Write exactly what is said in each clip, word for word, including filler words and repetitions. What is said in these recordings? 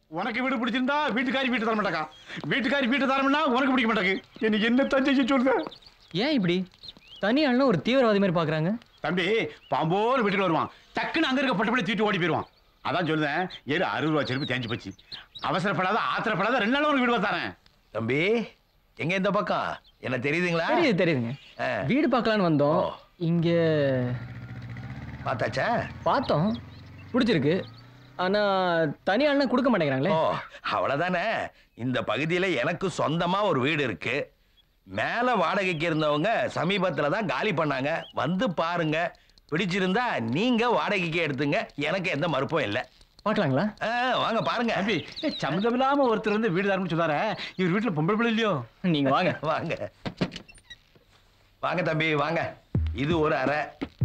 உனக்கு வீடு பிடிச்சிருந்தா வீட்டுக்காரி வீட்டு தர மாட்டாக்கா, வீட்டுக்காரி வீட்டு தரம்னா உனக்கு பிடிக்க மாட்டாக்கு. எனக்கு என்ன தஞ்சை சொல்லுங்க? ஏன் இப்படி தனி ஆளுனா ஒரு தீவிரவாதி மாதிரி பாக்குறாங்க? தம்பி பாம்போன்னு வீட்டுக்கு வருவான், டக்குன்னு அங்க இருக்க பட்டுப்படி தூக்கிட்டு ஓடி போயிடுவான். அதான் சொல்லுதேன், ஏறு அறுபது ரூபா செருப்பு தேஞ்சு போச்சு. அவசரப்படாத ஆத்திரப்படாத, ரெண்டு நாள் உனக்கு வீடு தரேன். தம்பி எங்க இந்த பக்கம் என்ன தெரியுதுங்களா? தெரியுது தெரியுதுங்க. வீடு பார்க்கலான்னு வந்தோம். இங்க பார்த்தாச்சா? பார்த்தோம், பிடிச்சிருக்கு. ஆனா தனி ஆளுனா கொடுக்க மாட்டேங்கிறாங்களே. ஓ அவ்வளவுதானே. இந்த பகுதியில எனக்கு சொந்தமா ஒரு வீடு இருக்கு. மேல வாடகைக்கு இருந்தவங்க சமீபத்துல தான் காலி பண்ணாங்க. வந்து பாருங்க, பிடிச்சிருந்தா நீங்க வாடகைக்கு எடுத்துங்க, எனக்கு எந்த மறுப்பும் இல்லை. பார்க்கலாங்களா? வாங்க பாருங்க. தம்பி சம்மந்தம் இல்லாம ஒருத்தர் வந்து வீடு தரணும்னு சொன்னாரு. இவர் வீட்டுல பொம்பளை பிள்ளை இல்லையோ? நீங்க வாங்க வாங்க வாங்க தம்பி வாங்க. இது ஒரு அறை,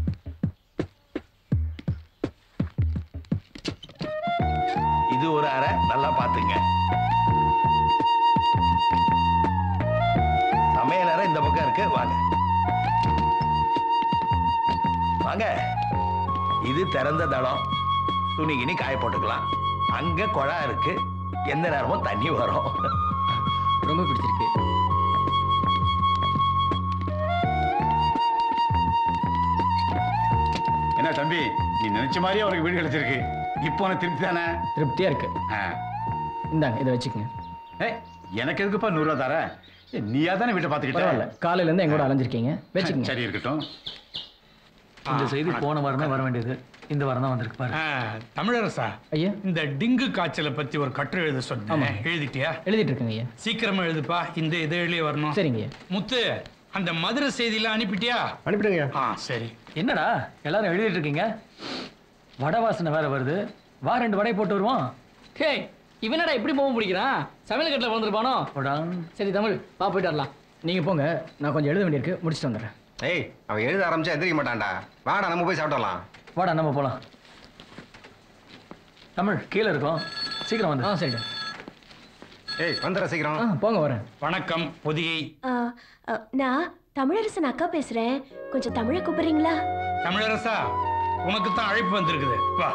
இது ஒரு அறை, நல்லா பாத்துங்க. சமையல் அறை இந்த பக்கம் இருக்கு, வாங்க வாங்க. இது திறந்த தளம், துணி கிணி காய போட்டுக்கலாம். அங்க குழா இருக்கு, எந்த நேரமும் தண்ணி வரும். ரொம்ப பிடிச்சிருக்கு. என்ன தம்பி, நீ நினைச்ச மாதிரியே அவருக்கு வீடு கிடைச்சிருக்கு. இப்போ உனக்கு திருப்தி தானே? திருப்தியா இருக்கு. இந்தாங்க இதை வச்சுக்கங்க. ஏ எனக்கு எதுக்குப்பா நூறு ரூபா தர? நீயா தானே வீட்டை பார்த்துக்கிட்ட? காலையில இருந்து எங்கூட அலைஞ்சிருக்கீங்க, வச்சுக்கங்க. சரி இருக்கட்டும். இந்த செய்தி போன வாரம் தான் வர வேண்டியது, இந்த வாரம் தான் வந்திருக்கு பாரு. தமிழரசா ஐயா, இந்த டிங்கு காய்ச்சலை பத்தி ஒரு கட்டுரை எழுத சொன்னேன், எழுதிட்டியா? எழுதிட்டு இருக்கேங்க ஐயா. சீக்கிரமா எழுதுப்பா, இந்த இதழிலே வரணும். சரிங்க. முத்து, அந்த மதுரை செய்தியெல்லாம் அனுப்பிட்டியா? அனுப்பிடுங்க. ஆ சரி. என்னடா எல்லாரும் எழுதிட்டு இருக்கீங்க? வடை வாசனை வேற வருது, வா ரெண்டு வடை போட்டு வருவோம். ஹே, இவனடா இப்படி போக முடிக்கிறான்? சமையல் கட்டில் வந்துருப்பானோ? சரி தமிழ், பா போயிட்டு வரலாம். நீங்க போங்க, நான் கொஞ்சம் எழுத வேண்டியிருக்கு, முடிச்சுட்டு வந்துடுறேன். ஏய், அவன் எழுத ஆரம்பிச்சா எந்திரிக்க மாட்டான்டா. வாடா நம்ம போய் சாப்பிடலாம். வாடா நம்ம போலாம். தமிழ் கீழே இருக்கோம், சீக்கிரம் வந்து. ஆ சரிடா. ஏய் வந்துடுற சீக்கிரம். ஆ போங்க, வரேன். வணக்கம் பொதிகை. நான் தமிழரசன் அக்கா பேசுறேன், கொஞ்சம் தமிழை கூப்பிடுறீங்களா? தமிழரசா, உனக்கு தான் அழைப்பு வந்திருக்குது, வா.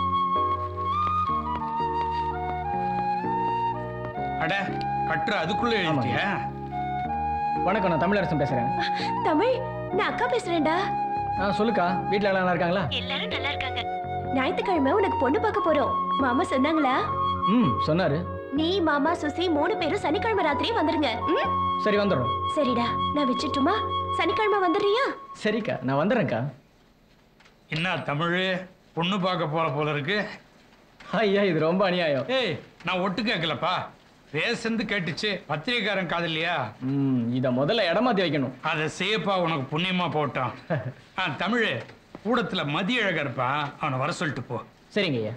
அட கட்டுற அதுக்குள்ள எழுதிட்டியா? வணக்கம், நான் தமிழரசன் பேசுறேன். தமிழ், நான் அக்கா பேசுறேன்டா. ஆ சொல்லுக்கா, வீட்ல எல்லாம் நல்லா இருக்காங்களா? எல்லாரும் நல்லா இருக்காங்க. ஞாயிற்றுக்கிழமை உனக்கு பொண்ணு பார்க்க போறோம், மாமா சொன்னாங்களா? ம் சொன்னாரு. நீ மாமா சுசி மூணு பேரும் சனிக்கிழமை ராத்திரி வந்துருங்க. சரி வந்துடுறோம். சரிடா, நான் வச்சுட்டுமா? சனிக்கிழமை வந்துடுறியா? சரிக்கா, நான் வந்துடுறேன்க்கா. என்ன தமிழ், பொண்ணு பார்க்க போற போல இருக்கு. ஐயா இது ரொம்ப அநியாயம். ஏய், நான் ஒட்டு கேட்கலப்பா, பேசுறது கேட்டுச்சு. பத்திரிகைக்காரன் காதலியா? ம் இத முதல்ல இடமாத்தி வைக்கணும். அதை சேப்பா, உனக்கு புண்ணியமா போட்டான். ஆ தமிழ், கூடத்துல மதிய அழகா இருப்பான், அவனை வர சொல்லிட்டு போ. சரிங்க ஐயா.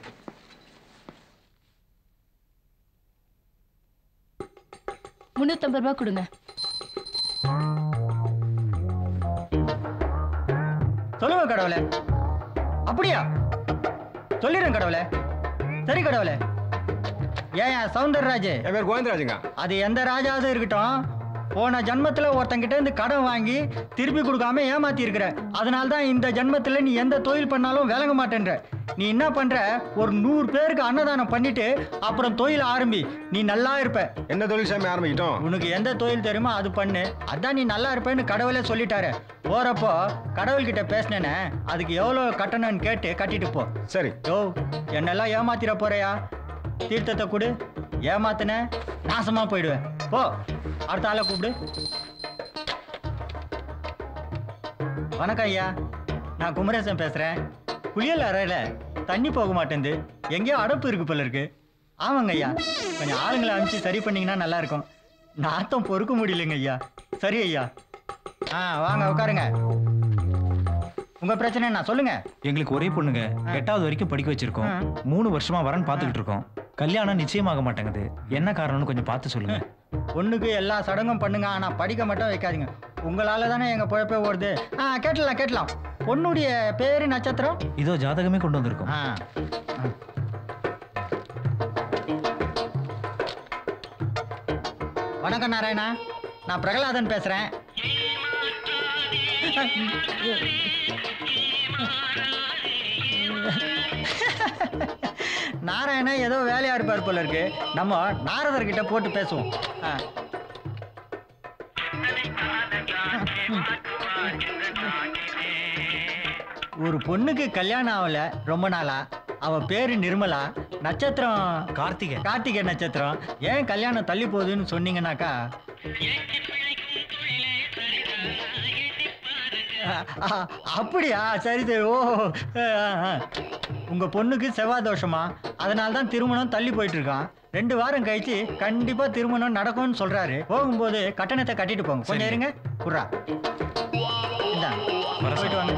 முன்னூத்தம்பது ரூபாய் கொடுங்க. சொல்லுங்க கடவுளே. அப்படியா? சொல்லிடுறேன் கடவுளே. சரி கடவுளே. ஏன் சௌந்தரராஜ்? என் பேர் கோவிந்தராஜுங்க. அது எந்த ராஜாவது இருக்கட்டும், போன ஜன்மத்துல ஒருத்தங்கிட்ட இருந்து கடன் வாங்கி திருப்பி கொடுக்காம ஏமாத்தி இருக்கிற. அதனால தான் இந்த ஜன்மத்துல நீ எந்த தொழில் பண்ணாலும் விளங்க மாட்டேன்ற. நீ என்ன பண்ற, ஒரு நூறு பேருக்கு அன்னதானம் பண்ணிட்டு அப்புறம் தொழில் ஆரம்பி, நீ நல்லா இருப்ப. என்ன தொழில் சாமி ஆரம்பிக்கிட்டோம்? உனக்கு எந்த தொழில் தெரியுமோ அது பண்ணு, அதான் நீ நல்லா இருப்பேன்னு கடவுளே சொல்லிட்டாரு. போறப்போ கடவுள்கிட்ட பேசினேன்னு அதுக்கு எவ்வளவு கட்டணும்னு கேட்டு கட்டிட்டு போ. சரி. யோ, என்னெல்லாம் ஏமாத்திர போறியா? தீர்த்தத்தை கொடு, ஏமாத்தின நாசமா போயிடுவேன். போ, அடுத்த ஆளை கூப்பிடு. வணக்கம் ஐயா, நான் குமரேசன் பேசுறேன். குளியல் அறையில தண்ணி போக மாட்டேங்குது, எங்கேயோ அடப்பு இருக்கு போல இருக்கு. ஆமாங்க ஐயா, கொஞ்சம் ஆளுங்களை அனுப்பிச்சு சரி பண்ணீங்கன்னா நல்லா இருக்கும். நாத்தம் பொறுக்க முடியலைங்க ஐயா. சரி ஐயா. ஆ வாங்க உட்காருங்க. உங்க பிரச்சனை என்ன சொல்லுங்க. எங்களுக்கு ஒரே பொண்ணுங்க, எட்டாவது வரைக்கும் படிக்க வச்சிருக்கோம். மூணு வருஷமா வரன் பார்த்துக்கிட்டு இருக்கோம். கல்யாணம் நிச்சயமாக மாட்டேங்குது, என்ன காரணம்னு கொஞ்சம் பார்த்து சொல்லுங்க. பொண்ணுக்கு எல்லா சடங்கும் பண்ணுங்க, ஆனா படிக்க மட்டும் வைக்காதீங்க. உங்களால தானே எங்க பொழப்பே ஓடுது. ஆ கேட்டலாம் கேட்டலாம். பொண்ணுடைய பேரு நட்சத்திரம் இதோ ஜாதகமே கொண்டு வந்திருக்கோம். வணக்கம் நாராயணா, நான் பிரகலாதன் பேசுறேன். நாராயணன் ஏதோ வேலையா இருப்பார் போல இருக்கு. நம்ம நாரதர்கிட்ட போட்டு பேசுவோம். ஒரு பொண்ணுக்கு கல்யாணம் ஆகல ரொம்ப நாளா. அவ பேரு நிர்மலா, நட்சத்திரம் கார்த்திகை கார்த்திகை நட்சத்திரம். ஏன் கல்யாணம் தள்ளி போகுதுன்னு சொன்னீங்கன்னாக்கா, அப்படியா? சரி சரி. ஓ, உங்க பொண்ணுக்கு செவ்வாய் தோஷமா, அதனால தான் திருமணம் தள்ளி போயிட்டு இருக்கான். ரெண்டு வாரம் கழிச்சு கண்டிப்பா திருமணம் நடக்கும்னு சொல்றாரு. போகும்போது கட்டணத்தை கட்டிட்டு போங்க. கொஞ்சம் இருங்க. குர்ரா, போயிட்டு வாங்க.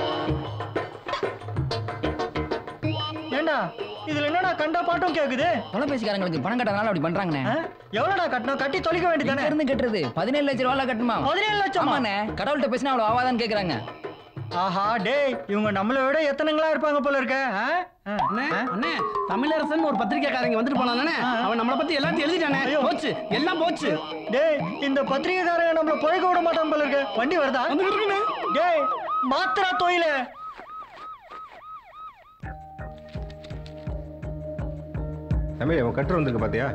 ஏண்டா இதுல என்னடா கண்டா பாட்டும் கேக்குது? தொலைபேசிக்காரங்களுக்கு பணம் கட்டறனால அப்படி பண்றாங்கண்ணே. எவ்வளவுடா கட்டணும்? கட்டி தொலைக்க வேண்டியதானே? இருந்து கட்டுறது பதினேழு லட்சம் ரூபாய் கட்டணுமா? பதினேழு லட்சம்? ஆமாண்ணே. கடவுள்கிட்ட பேசினா அவ்வளவு ஆவாதான்னு கேக்குறாங்க. ஆஹா டேய், இவங்க நம்மளை விட எத்தனைங்களா இருப்பாங்க போல இருக்க. அண்ணே, தமிழரசன் ஒரு பத்திரிக்கைக்காரங்க வந்துட்டு போனானே, அவன் நம்மளை பத்தி எல்லாத்தையும் எழுதிட்டானே. போச்சு, எல்லாம் போச்சு. டேய், இந்த பத்திரிக்கைக்காரங்க நம்மள புழைக்க விட மாட்டான் போல இருக்க. வண்டி வருதா? டேய், மாத்திரா தொழில. தம்பி, அவன் கட்டுரை வந்திருக்கு பாத்தியா?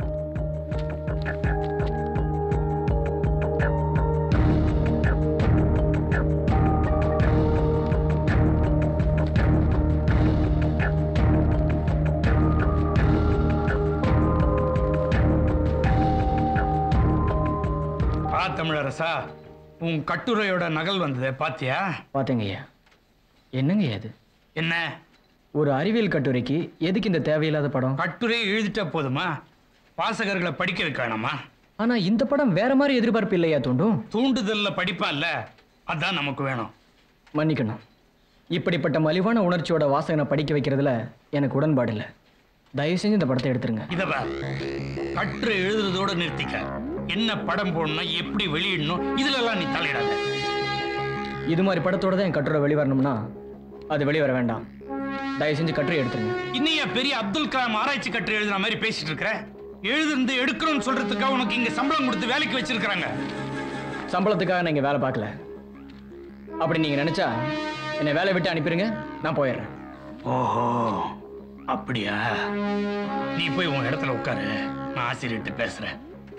தமிழரசா, உன் கட்டுரையோட நகல் வந்தது பாத்தியா? பாத்தீங்க ஐயா. என்னங்க அது? என்ன ஒரு அறிவியல் கட்டுரைக்கு எதுக்கு இந்த தேவையில்லாத படம்? கட்டுரை எழுதிட்டா போதுமா? வாசகர்களை படிக்க வைக்கணுமா? ஆனா இந்த படம் வேற மாதிரி எதிர்பார்ப்பு இல்லையா தூண்டும்? தூண்டுதல்ல படிப்பா இல்ல, அதான் நமக்கு வேணும். மன்னிக்கணும், இப்படிப்பட்ட மலிவான உணர்ச்சியோட வாசகனை படிக்க வைக்கிறதுல எனக்கு உடன்பாடு இல்லை. தயவு செஞ்சு இந்த படத்தை எடுத்துருங்க. இத கட்டுரை எழுதுறதோட நிறுத்திக்க. என்ன படம் போடணும், எப்படி வெளியிடணும், இதுல எல்லாம் நீ தலையிடாத. இது மாதிரி படத்தோட தான் என் கட்டுரை வெளிவரணும்னா அது வெளிவர வேண்டாம். தயவு செஞ்சு கட்டுரை எடுத்துருங்க. இன்னையா பெரிய அப்துல் கலாம் ஆராய்ச்சி கட்டுரை எழுதுற மாதிரி பேசிட்டு இருக்கிற? எழுதிருந்து எடுக்கிறோம்னு சொல்றதுக்காக உனக்கு இங்க சம்பளம் கொடுத்து வேலைக்கு வச்சிருக்காங்க. சம்பளத்துக்காக நான் இங்க வேலை பார்க்கல. அப்படி நீங்க நினைச்சா என்னை வேலை விட்டு அனுப்பிடுங்க, நான் போயிடுறேன். ஓஹோ, அப்படியா? நீ போய் உன் இடத்துல உட்காரு, நான் ஆசிரியர்கிட்ட பேசுறேன்.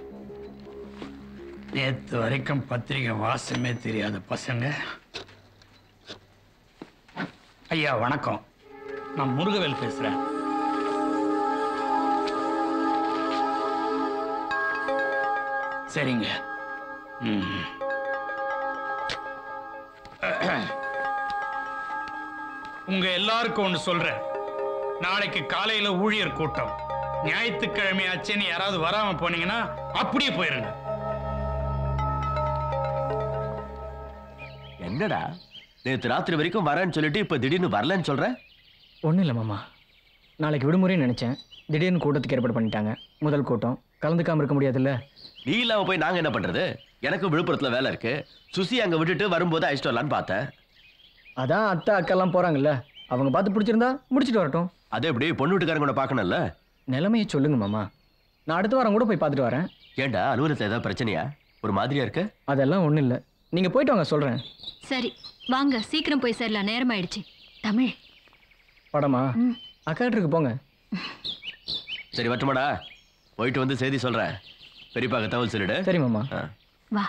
நேத்து வரைக்கும் பத்திரிகை வாசமே தெரியாத பசங்க. ஐயா வணக்கம், நான் முருகவேல் பேசுறேன். சரிங்க. ம். உங்க எல்லாருக்கும் ஒண்ணு சொல்றேன். நாளைக்கு காலையில ஊழியர் கூட்டம். ஞாயிற்றுக்கிழமை ஆச்சுன்னு யாராவது வராம போனீங்கன்னா அப்படியே போயிருங்க. என்னடா நேற்று ராத்திரி வரைக்கும் வரேன்னு சொல்லிட்டு இப்ப திடீர்னு வரலன்னு சொல்ற? ஒன்றும் இல்லை மாமா, நாளைக்கு விடுமுறைன்னு நினைச்சேன். திடீர்னு கூட்டத்துக்கு ஏற்பாடு பண்ணிட்டாங்க. முதல் கூட்டம், கலந்துக்காம இருக்க முடியாதுல்ல. நீ இல்லாம போய் நாங்க என்ன பண்றது? எனக்கு விழுப்புரத்துல வேலை இருக்கு. சுசி அங்க விட்டுட்டு வரும்போது அழைச்சிட்டு வரலான்னு பார்த்தேன். அதான் அத்தை அக்கெல்லாம் போறாங்கல்ல, அவங்க பார்த்து பிடிச்சிருந்தா முடிச்சுட்டு வரட்டும். அது எப்படி பொண்ணு வீட்டுக்காரங்க கூட பார்க்கணும்ல? நிலைமையை சொல்லுங்க மாமா, நான் அடுத்த வாரம் கூட போய் பார்த்துட்டு வரேன். ஏண்டா அலுவலகத்தில் ஏதாவது பிரச்சனையா? ஒரு மாதிரியா இருக்கு. அதெல்லாம் ஒன்றும் இல்லை, நீங்க போயிட்டு வாங்க, சொல்றேன். சரி வாங்க, சீக்கிரம் போய் சேரலாம், நேரம் ஆயிடுச்சு. தமிழ் படமா? அக்காட்டுக்கு போங்க. சரி வட்டுமாடா, போயிட்டு வந்து செய்தி சொல்றேன். பெரியப்பாக்க தகவல் சொல்லிடு. சரி மாமா. வா.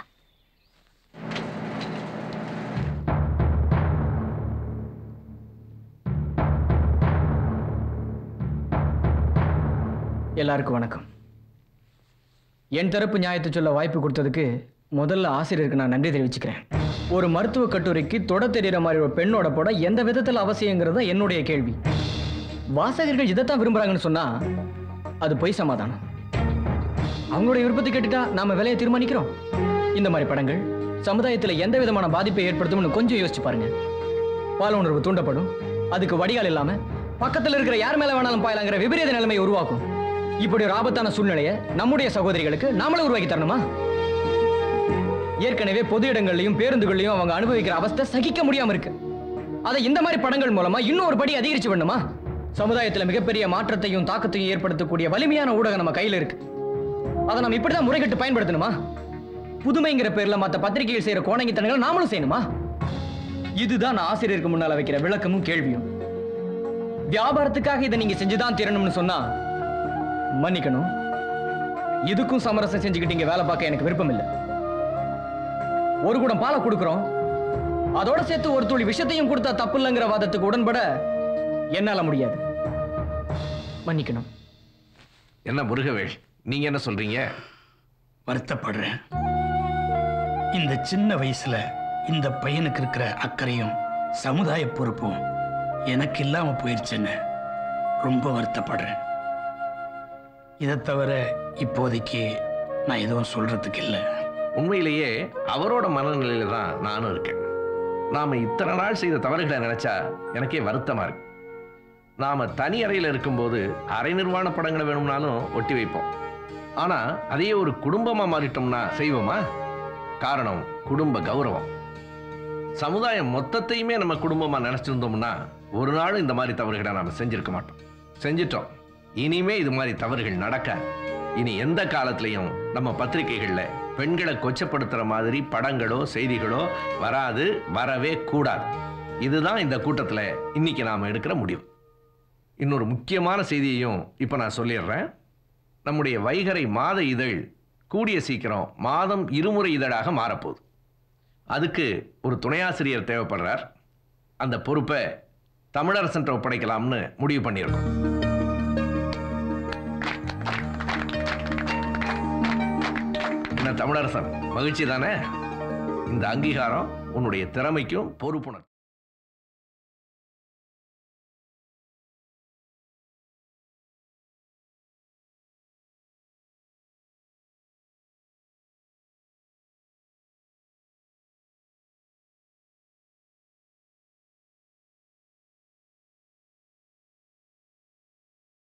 எல்லாருக்கும் வணக்கம். என் தரப்பு நியாயத்தை சொல்ல வாய்ப்பு கொடுத்ததுக்கு முதல்ல ஆசிரியருக்கு நான் நன்றி தெரிவிச்சுக்கிறேன். ஒரு மருத்துவ கட்டுரைக்கு தொட தெரிகிற மாதிரி ஒரு பெண்ணோட படம் எந்த விதத்தில் அவசியங்கிறத என்னுடைய கேள்வி. வாசகர்கள் இதைத்தான் விரும்புறாங்கன்னு சொன்னா அது பொய் சமாதானம். அவங்களுடைய விருப்பத்தை கேட்டுட்டா நாம விலையை தீர்மானிக்கிறோம். இந்த மாதிரி படங்கள் சமுதாயத்தில் எந்த விதமான பாதிப்பை ஏற்படுத்தும்னு கொஞ்சம் யோசிச்சு பாருங்க. பால உணர்வு தூண்டப்படும், அதுக்கு வடிகால் இல்லாம பக்கத்தில் இருக்கிற யார் மேல வேணாலும் பாயலாங்கிற விபரீத நிலைமையை உருவாக்கும். இப்படி ஒரு ஆபத்தான சூழ்நிலையை நம்முடைய சகோதரிகளுக்கு நாமளே உருவாக்கி தரணுமா? ஏற்கனவே பொது இடங்கள்லையும் பேருந்துகள்லையும் அவங்க அனுபவிக்கிற அவஸ்தை சகிக்க முடியாம இருக்கு. அதை இந்த மாதிரி படங்கள் மூலமா இன்னும் ஒரு படி அதிகரிச்சு வேணுமா? சமுதாயத்தில் மிகப்பெரிய மாற்றத்தையும் தாக்கத்தையும் ஏற்படுத்தக்கூடிய வலிமையான ஊடகம் நம்ம கையில் இருக்கு. அதை நம்ம இப்படிதான் முறைகட்டு பயன்படுத்தணுமா? புதுமைங்கிற பேர்ல மற்ற பத்திரிகைகள் செய்யற கோணங்கித்தனங்களை நாமளும் செய்யணுமா? இதுதான் நான் ஆசிரியருக்கு முன்னால வைக்கிற விளக்கமும் கேள்வியும். வியாபாரத்துக்காக இதை நீங்க செஞ்சுதான் தீரணும்னு சொன்னா மன்னிக்கணும். இதுக்கும் சமரசம் செஞ்சுக்கிட்டீங்க வேலை பார்க்க எனக்கு விருப்பம் இல்லை. ஒரு குடம் பாலை கொடுக்குறோம், அதோட சேர்த்து ஒரு துளி விஷத்தையும் கொடுத்தா தப்பு இல்லைங்கிற வாதத்துக்கு உடன்பட என்னால முடியாது. மன்னிக்கணும். என்ன முருகவேல், நீங்க என்ன சொல்றீங்க? வருத்தப்படுறேன். இந்த சின்ன வயசுல இந்த பையனுக்கு இருக்கிற அக்கறையும் சமுதாய பொறுப்பும் எனக்கு இல்லாம போயிருச்சுன்னு ரொம்ப வருத்தப்படுறேன். இதை தவிர இப்போதைக்கு நான் எதுவும் சொல்றதுக்கு இல்லை. உண்மையிலேயே அவரோட மனநிலையில தான் நானும் இருக்கேன். நாம இத்தனை நாள் செய்த தவறுகளை நினைச்சா எனக்கே வருத்தமா இருக்கு. நாம தனி அறையில் இருக்கும்போது அரை நிர்வாண படங்களை வேணும்னாலும் ஒட்டி வைப்போம். ஆனா அதையே ஒரு குடும்பமா மாறிட்டோம்னா செய்வோமா? காரணம் குடும்ப கௌரவம். சமுதாயம் மொத்தத்தையுமே நம்ம குடும்பமா நினைச்சிருந்தோம்னா ஒரு நாளும் இந்த மாதிரி தவறுகளை நாம செஞ்சிருக்க மாட்டோம். செஞ்சிட்டோம். இனிமே இது மாதிரி தவறுகள் நடக்காது. இனி எந்த காலத்திலையும் நம்ம பத்திரிகைகள்ல பெண்களை கொச்சப்படுத்துற மாதிரி படங்களோ செய்திகளோ வராது, வரவே கூடாது. இதுதான் இந்த கூட்டத்தில் இன்னைக்கு நாம எடுக்கிற முடிவு. இன்னொரு முக்கியமான செய்தியையும் இப்ப நான் சொல்லிடுறேன். நம்முடைய வைகரை மாத இதழ் கூடிய சீக்கிரம் மாதம் இருமுறை இதழாக மாறப்போகுது. அதுக்கு ஒரு துணையாசிரியர் தேவைப்படுறார். அந்த பொறுப்பை தமிழரசன் ஒப்படைக்கலாம்னு முடிவு பண்ணியிருக்கோம். என்ன தமிழரசன், மகிழ்ச்சி தானே? இந்த அங்கீகாரம் உன்னுடைய திறமைக்கும் பொறுப்புணர்வு.